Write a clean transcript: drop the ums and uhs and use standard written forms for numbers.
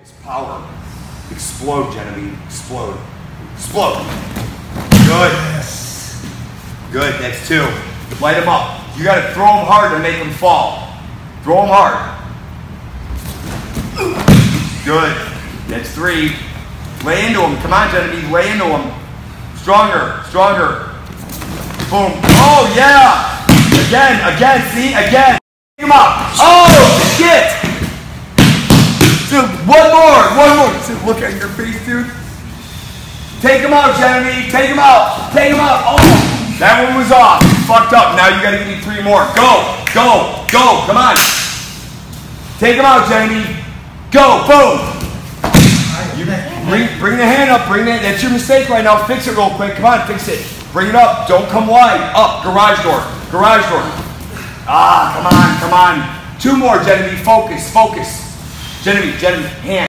It's power. Explode, Genevieve. Explode. Explode. Good. Good. That's 2. Light them up. You got to throw them hard to make them fall. Throw them hard. Good. That's 3. Lay into them. Come on, Genevieve. Lay into them. Stronger. Stronger. Boom. Oh, yeah. Again. Again. See? Again. Take them out. Oh, shit. Dude, one more. Dude, look at your face, dude. Take them out, Genevieve. Take them out. Take them out. Oh, that one was off. You fucked up. Now you got to give me 3 more. Go. Go. Go. Come on. Take them out, Genevieve. Go. Boom. Bring the hand up. Bring that. That's your mistake right now. Fix it real quick. Come on. Fix it. Bring it up. Don't come wide. Up. Garage door. Garage door. Ah, come on. Come on. 2 more, Genevieve. Focus. Focus. Genevieve, hand.